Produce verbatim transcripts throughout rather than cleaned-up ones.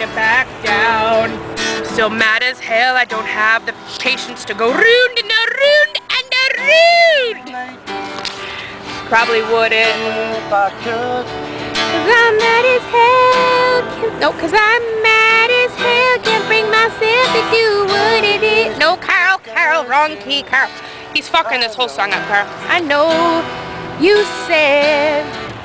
to back down. Still mad as hell, I don't have the patience to go round and around and around. Probably wouldn't. Cause I'm mad as hell. No, cause I'm mad as hell. Can't bring myself to do what it is. No, Carl, Carl, wrong key, Carl. He's fucking this whole song up, Carl. I know you said.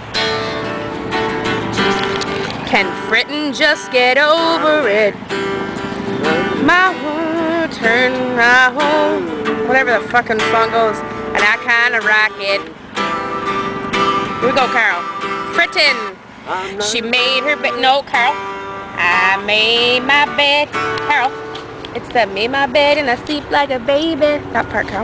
Can Fritten just get over it? My home, turn my home. Whatever the fucking song goes. And I kinda rock it. Here we go, Carol. Fritten. She made her bed. No, Carol. I made my bed. Carol. It's the made my bed and I sleep like a baby. That part, Carol.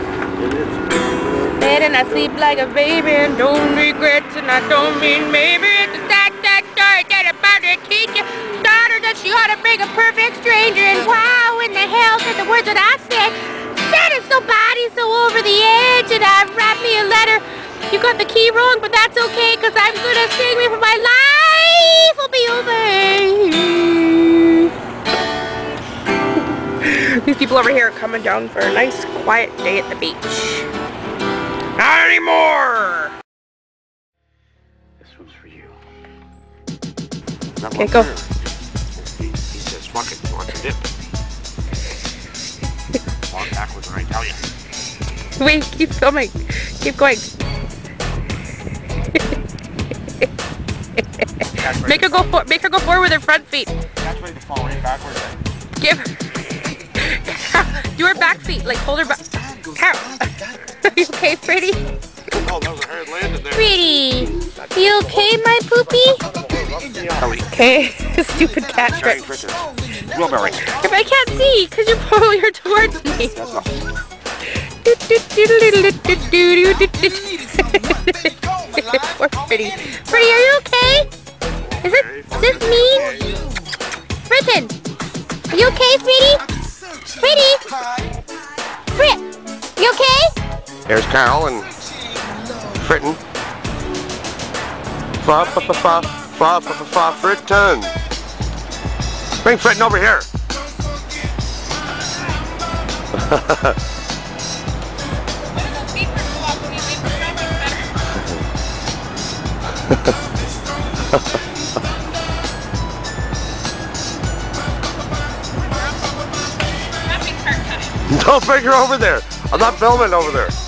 Bed and I sleep like a baby and don't regret and I don't mean maybe. It's a sad, sad story that about her teacher. Daughter that she ought to bring a perfect stranger. And wow, in the hell said the words that I said. Said it's so bad, he's so over the edge. And I wrapped me a letter. You got the key wrong, but that's okay, cause I'm gonna sing me for my life will be over. These people over here are coming down for a nice, quiet day at the beach. Not anymore! This one's for you. Okay, go. He, he says, fuck it, watch your dip. Walk backwards when I tell you. Wait, keep filming. Keep going. Make her go for make her go forward with her front feet. That's ready to fall right backwards. Give do her back feet, like hold her back. Carol, are you okay, pretty? Oh, that was a hard landing there. Pretty, you okay, my poopy? Okay, stupid cat trick. Blueberry. If I can't see, cause you're pulling her towards me. Poor Pretty. Pretty, are you okay? Is it is this mean? Fritten, are you okay, Pretty? Pretty? Frit, you okay? There's Carol and Fritten. Fa fa fa fa fa fa fa fa Fritten. Bring Fritten over here. Don't bring her over there. I'm not filming over there.